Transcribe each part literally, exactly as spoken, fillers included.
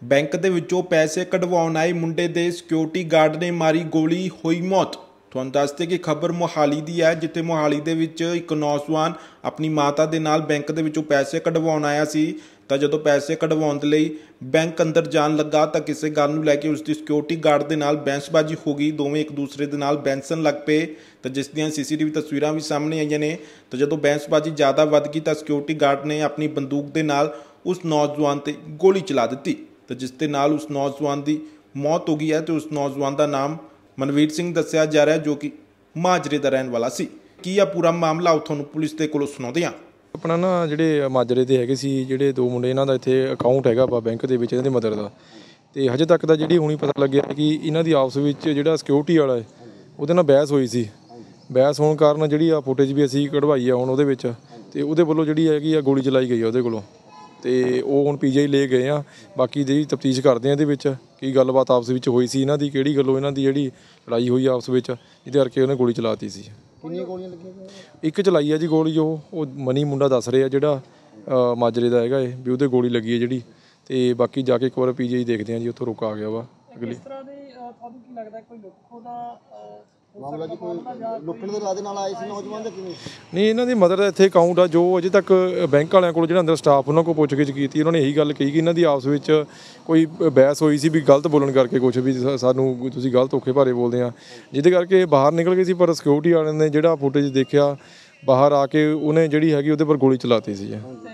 Bank दे विचों पैसे कढवाउण आए मुंडे दे सिक्योरिटी गार्ड ने मारी गोली, होई मौत। तुहानूं दसदे कि खबर मोहाली दी है, जिथे मोहाली दे विच एक नौजवान अपनी माता दे नाल बैंक दे विचों पैसे कढवाउण आया सी। ਤਾਂ ਜਦੋਂ पैसे कढवाउण दे लई बैंक अंदर जाण लगा ਤਾਂ ਕਿਸੇ ਗੱਲ ਨੂੰ ਲੈ ਕੇ उसकी सिक्योरिटी गार्ड ਦੇ ਨਾਲ ਬਹਿਸਬਾਜ਼ੀ ਹੋ ਗਈ। ਦੋਵੇਂ ਇੱਕ ਦੂਸਰੇ ਦੇ ਨਾਲ ਬੈਂਸਣ ਲੱਗ ਪਏ ਤਾਂ ਜਿਸ ਦੀਆਂ ਸੀਸੀਟੀਵੀ ਤਸਵੀਰਾਂ ਵੀ ਸਾਹਮਣੇ ਆਈਆਂ ਨੇ। ਤਾਂ ਜਦੋਂ ਬਹਿਸਬਾਜ਼ੀ ਜ਼ਿਆਦਾ ਵੱਧ ਗਈ ਤਾਂ ਸਿक्योरिटी गार्ड ਨੇ ਆਪਣੀ ਬੰਦੂਕ ਦੇ ਨਾਲ ਉਸ ਨੌਜਵਾਨ ਤੇ ਗੋਲੀ ਚਲਾ ਦਿੱਤੀ ਤਾਂ ਜਿਸ ਦੇ ਨਾਲ ਉਸ ਨੌਜਵਾਨ ਦੀ मौत हो गई है। तो उस नौजवान का नाम मनवीर सिंह दस्सिया जा रहा है, जो कि माजरे का रहने वाला सी। की आ पूरा मामला उन्होंने पुलिस के कोलों सुणाते हैं। अपना ना ਜਿਹੜੇ ਮਾਜਰੇ ਦੇ ਹੈਗੇ ਸੀ ਜਿਹੜੇ ਦੋ ਮੁੰਡੇ, ਇਹਨਾਂ ਦਾ ਇੱਥੇ ਅਕਾਊਂਟ ਹੈਗਾ ਵਾ ਬੈਂਕ ਦੇ ਵਿੱਚ, ਇਹਨਾਂ ਦੀ ਮਦਰ ਦਾ। ਤੇ ਹਜੇ ਤੱਕ ਤਾਂ ਜਿਹੜੀ ਹੁਣੀ ਪਤਾ ਲੱਗਿਆ ਕਿ ਇਹਨਾਂ ਦੀ ਆਪਸ ਵਿੱਚ ਜਿਹੜਾ ਸਿਕਿਉਰਿਟੀ ਵਾਲਾ ਹੈ ਉਹਦੇ ਨਾਲ ਬਹਿਸ ਹੋਈ ਸੀ। ਬਹਿਸ ਹੋਣ ਕਾਰਨ ਜਿਹੜੀ ਆ ਫੁਟੇਜ ਵੀ ਅਸੀਂ ਕਢਵਾਈ ਆ ਹੁਣ ਉਹਦੇ ਵਿੱਚ, ਤੇ ਉਹਦੇ ਵੱਲੋਂ ਜਿਹੜੀ ਹੈਗੀ ਆ ਗੋਲੀ ਚਲਾਈ ਗਈ ਆ ਉਹਦੇ ਕੋਲੋਂ। ਤੇ ਉਹ ਹੁਣ ਪੀਜੀਆਈ ਲੈ ਗਏ ਆ। ਬਾਕੀ ਜਿਹੜੀ ਤਫਤੀਸ਼ ਕਰਦੇ ਆ ਇਹਦੇ ਵਿੱਚ ਕੀ ਗੱਲਬਾਤ ਆਪਸ ਵਿੱਚ ਹੋਈ ਸੀ ਇਹਨਾਂ ਦੀ, ਕਿਹੜੀ ਗੱਲੋਂ ਇਹਨਾਂ ਦੀ ਜਿਹੜੀ ਲੜਾਈ ਹੋਈ ਆਪਸ ਵਿੱਚ, ਜਿਹਦੇ ਕਰਕੇ ਉਹਨੇ ਗੋਲੀ ਚਲਾਤੀ ਸੀ। ਕਿੰਨੀਆਂ ਗੋਲੀਆਂ ਲੱਗੀਆਂ? ਇੱਕ ਚਲਾਈ ਆ ਜੀ ਗੋਲੀ, ਉਹ ਉਹ ਮਨੀ ਮੁੰਡਾ ਦੱਸ ਰਿਹਾ ਜਿਹੜਾ ਮਾਜਰੇ ਦਾ ਹੈਗਾ ਇਹ ਵੀ ਉਹਦੇ ਗੋਲੀ ਲੱਗੀ ਹੈ ਜਿਹੜੀ। ਤੇ ਬਾਕੀ ਜਾ ਕੇ ਇੱਕ ਵਾਰ ਪੀਜੀਆਈ ਦੇਖਦੇ ਆ ਜੀ, ਉੱਥੋਂ ਰੁਕ ਆ ਗਿਆ ਵਾ ਅਗਲੀ। ਇਸ ਤਰ੍ਹਾਂ ਦੇ ਤੁਹਾਨੂੰ ਕੀ ਲੱਗਦਾ ਕੋਈ ਲੁੱਟਖੋ ਦਾ ਮਾਮਲਾ ਜੀ, ਕੋਈ ਲੁੱਟਣ ਦੇ ਇਰਾਦੇ ਨਾਲ ਆਏ ਸੀ ਨੌਜਵਾਨ ਦਾ ਕਿਵੇਂ? ਨਹੀਂ, ਇਹਨਾਂ ਦੀ ਮਦਰ ਦਾ ਇੱਥੇ ਅਕਾਊਂਟ ਆ, ਜੋ ਅਜੇ ਤੱਕ ਬੈਂਕ ਵਾਲਿਆਂ ਕੋਲ ਜਿਹੜਾ ਅੰਦਰ ਸਟਾਫ ਉਹਨਾਂ ਕੋਲ ਪੁੱਛਗਿੱਛ ਕੀਤੀ, ਉਹਨਾਂ ਨੇ ਇਹੀ ਗੱਲ ਕਹੀ ਕਿ ਇਹਨਾਂ ਦੀ ਆਪਸ ਵਿੱਚ ਕੋਈ ਬਹਿਸ ਹੋਈ ਸੀ ਵੀ ਗਲਤ ਬੋਲਣ ਕਰਕੇ, ਕੁਛ ਵੀ ਸਾਨੂੰ ਤੁਸੀਂ ਗਲਤ ਔਖੇ ਭਾਰੇ ਬੋਲਦੇ ਆ, ਜਿਹਦੇ ਕਰਕੇ ਬਾਹਰ ਨਿਕਲ ਗਏ ਸੀ। ਪਰ ਸਿਕਿਉਰਿਟੀ ਵਾਲਿਆਂ ਨੇ ਜਿਹੜਾ ਫੁਟੇਜ ਦੇਖਿਆ ਬਾਹਰ ਆ ਕੇ, ਉਹਨੇ ਜਿਹੜੀ ਹੈਗੀ ਉਹਦੇ ਪਰ ਗੋਲੀ ਚਲਾਤੀ ਸੀ।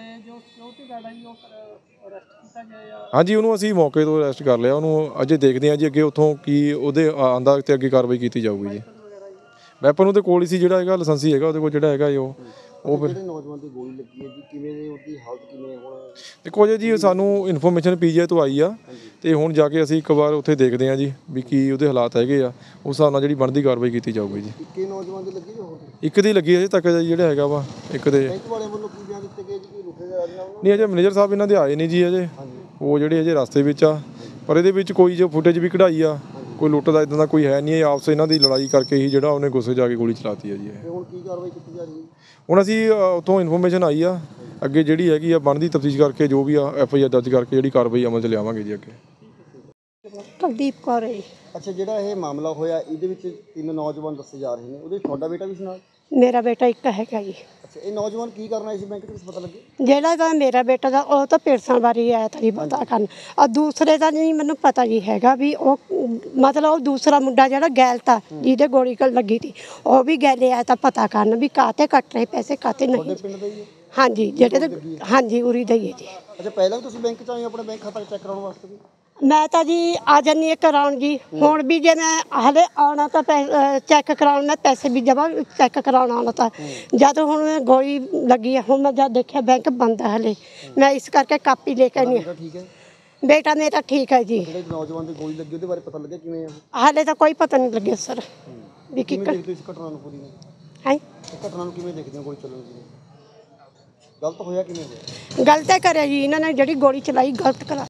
ਹਾਂਜੀ, ਉਹਨੂੰ ਅਸੀਂ ਮੌਕੇ ਤੋਂ ਅਰੈਸਟ ਕਰ ਲਿਆ। ਉਹਨੂੰ ਅਜੇ ਦੇਖਦੇ ਹਾਂ ਜੀ ਅੱਗੇ ਉੱਥੋਂ ਕੀ ਉਹਦੇ ਆਂਦਾ ਤੇ ਅੱਗੇ ਕਾਰਵਾਈ ਕੀਤੀ ਜਾਊਗੀ ਜੀ। ਵੈਪਨ ਉਹਦੇ ਕੋਲ ਹੀ ਸੀ, ਜਿਹੜਾ ਹੈਗਾ ਲਾਇਸੈਂਸੀ ਹੈਗਾ ਉਹਦੇ ਕੋਲ, ਜਿਹੜਾ ਹੈਗਾ ਉਹ ਉਹ ਫਿਰ ਨੌਜਵਾਨ ਦੀ ਗੋਲੀ ਲੱਗੀ ਹੈ ਜੀ, ਕਿਵੇਂ ਦੀ ਉਹਦੀ ਹਾਲਤ ਕਿਵੇਂ ਹੁਣ? ਦੇਖੋ ਜੀ, ਸਾਨੂੰ ਇਨਫੋਰਮੇਸ਼ਨ ਪੀਜੀਆਈ ਤੋਂ ਆਈ ਆ, ਤੇ ਹੁਣ ਜਾ ਕੇ ਅਸੀਂ ਇੱਕ ਵਾਰ ਉੱਥੇ ਦੇਖਦੇ ਹਾਂ ਜੀ ਵੀ ਕੀ ਉਹਦੇ ਹਾਲਾਤ ਹੈਗੇ ਆ, ਉਸ ਹਿਸਾਬ ਨਾਲ ਜਿਹੜੀ ਬਣਦੀ ਕਾਰਵਾਈ ਕੀਤੀ ਜਾਊਗੀ ਜੀ। ਇੱਕੇ ਨੌਜਵਾਨ ਦੀ ਲੱਗੀ ਜਾਂ ਹੋਰ? ਇੱਕ ਦੀ ਲੱਗੀ ਅਜੇ ਤੱਕ ਜਿਹੜਾ ਹੈਗਾ ਵਾ ਇੱਕ ਦੇ। ਬੈਂਕ ਵਾਲਿਆਂ ਵੱਲੋਂ ਕੀ ਬਿਆਨ ਦਿੱਤੇ ਗਏ ਜੀ, ਕੋਈ ਲੁੱਟੇ ਦੇ ਇਰਾਦੇ ਨਾਲ? ਨਹੀਂ, ਅਜੇ ਮੈਨੇਜਰ ਸਾਹਿਬ ਇਹਨਾਂ ਦੇ ਆਏ ਨਹੀਂ ਜੀ ਅਜੇ, ਉਹ ਜਿਹੜੇ ਅਜੇ ਰਸਤੇ ਵਿੱਚ ਆ। ਪਰ ਇਹਦੇ ਵਿੱਚ ਕੋਈ ਜੋ ਫੁਟੇਜ ਵੀ ਕਢਾਈ ਆ, ਕੋਈ ਲੁੱਟ ਦਾ ਇੱਦਾਂ ਦਾ ਕੋਈ ਹੈ ਨਹੀਂ। ਆਪਸ ਇਹਨਾਂ ਦੀ ਲੜਾਈ ਕਰਕੇ ਹੀ ਜਿਹੜਾ ਉਹਨੇ ਗੁੱਸੇ ਜਾ ਕੇ ਗੋਲੀ ਚਲਾਤੀ ਹੈ ਜੀ। ਹੁਣ ਕੀ ਕਾਰਵਾਈ ਕੀਤੀ ਜਾ ਰਹੀ ਹੈ? ਹੁਣ ਅਸੀਂ ਉੱਥੋਂ ਇਨਫੋਰਮੇਸ਼ਨ ਆਈ ਆ, ਅੱਗੇ ਜਿਹੜੀ ਹੈਗੀ ਆ ਬਣਦੀ ਤਫਤੀਸ਼ ਕਰਕੇ ਜੋ ਵੀ ਆ ਐਫ ਆਈ ਆਰ ਦਰਜ ਕਰਕੇ ਜਿਹੜੀ ਕਾਰਵਾਈ ਅਮਲ 'ਚ ਲਿਆਵਾਂਗੇ ਜੀ ਅੱਗੇ। ਕੁਲਦੀਪ ਕੌਰ ਹੈ। ਅੱਛਾ, ਜਿਹੜਾ ਇਹ ਮਾਮਲਾ ਹੋਇਆ ਇਹਦੇ ਵਿੱਚ ਤਿੰਨ ਨੌਜਵਾਨ ਦੱਸੇ ਜਾ ਰਹੇ ਨੇ, ਉਹਦੇ ਤੁਹਾਡਾ ਬੇਟਾ ਵੀ ਸੀ ਨਾਲ? ਮੇਰਾ ਬੇਟਾ ਇੱਕ ਹੈਗਾ ਜੀ। ਅੱਛਾ, ਇਹ ਨੌਜਵਾਨ ਕੀ ਕਰਨ ਆਏ ਸੀ ਬੈਂਕ ਵਿੱਚ, ਪਤਾ ਲੱਗੇ? ਜਿਹੜਾ ਤਾਂ ਮੇਰਾ ਬੇਟਾ ਦਾ ਉਹ ਤਾਂ ਪੇਰਸਾਂ ਬਾਰੇ ਆਇਆ ਤਾਂ ਨਹੀਂ ਪਤਾ ਕਰਨ, ਔਰ ਦੂਸਰੇ ਦਾ ਨਹੀਂ ਮੈਨੂੰ ਪਤਾ ਜੀ ਹੈਗਾ ਵੀ ਉਹ ਮਤਲਬ ਉਹ ਦੂਸਰਾ ਮੁੰਡਾ ਜਿਹੜਾ ਗੈਲ ਤਾ ਜਿਹਦੇ ਗੋਲੀ ਲੱਗੀ ਸੀ, ਉਹ ਵੀ ਗੈਲੇ ਆਇਆ ਤਾਂ ਪਤਾ ਕਰਨ ਵੀ ਕਾਹਤੇ ਕੱਟ ਰਹੇ ਪੈਸੇ, ਕਾਹਤੇ ਨਹੀਂ। ਤੁਹਾਡੇ ਪਿੰਡ ਦਾ ਹੀ ਹੈ? ਹਾਂਜੀ, ਜਿਹੜੇ ਹਾਂਜੀ ਉਰੀ ਦਾ ਹੀ ਹੈ ਜੀ। ਅੱਛਾ, ਪਹਿਲਾਂ ਵੀ ਤੁਸੀਂ ਬੈਂਕ 'ਚ ਆਏ ਆਪਣਾ ਬੈਂਕ ਖਾਤਾ ਚੈੱਕ ਕਰਾਉਣ ਵਾਸਤੇ ਵੀ? ਮੈਂ ਤਾਂ ਜੀ ਆ ਜਾਂਦੀ ਹਾਂ ਕਰਾਉਣ ਜੀ। ਹੁਣ ਵੀ ਜੇ ਮੈਂ ਹਾਲੇ ਆਉਣਾ ਤਾਂ ਚੈੱਕ ਕਰਾਉਣ, ਮੈਂ ਪੈਸੇ ਵੀ ਜਮ੍ਹਾਂ ਚੈੱਕ ਕਰਾਉਣ ਆਉਣਾ ਤਾਂ ਜਦ ਹੁਣ ਗੋਲੀ ਲੱਗੀ ਹੈ। ਹੁਣ ਮੈਂ ਜਦ ਦੇਖਿਆ ਬੈਂਕ ਬੰਦ ਹੈ ਹਲੇ, ਮੈਂ ਇਸ ਕਰਕੇ ਕਾਪੀ ਲੈ ਕੇ ਨਹੀਂ। ਠੀਕ ਹੈ, ਬੇਟਾ ਮੇਰਾ ਠੀਕ ਹੈ ਜੀ। ਜਿਹੜੇ ਨੌਜਵਾਨ ਦੀ ਗੋਲੀ ਲੱਗੀ ਉਹਦੇ ਬਾਰੇ ਪਤਾ ਲੱਗਿਆ ਕਿਵੇਂ? ਹਾਲੇ ਤਾਂ ਕੋਈ ਪਤਾ ਨਹੀਂ ਲੱਗਿਆ ਸਰ ਵੀ ਕੀ ਕਿਵੇਂ ਦੇਖਦੇ ਇਸ ਘਟਨਾ ਨੂੰ? ਪੂਰੀ ਹੈ ਇਸ ਘਟਨਾ ਨੂੰ ਕਿਵੇਂ ਦੇਖਦੇ ਹੋ? ਗੋਲੀ ਚੱਲਣ ਦੀ ਗਲਤ ਹੋਇਆ ਕਿਵੇਂ ਹੋਇਆ? ਗਲਤ ਕਰਿਆ ਜੀ ਇਹਨਾਂ ਨੇ, ਜਿਹੜੀ ਗੋਲੀ ਚਲਾਈ ਗਲਤ ਕਰਾ।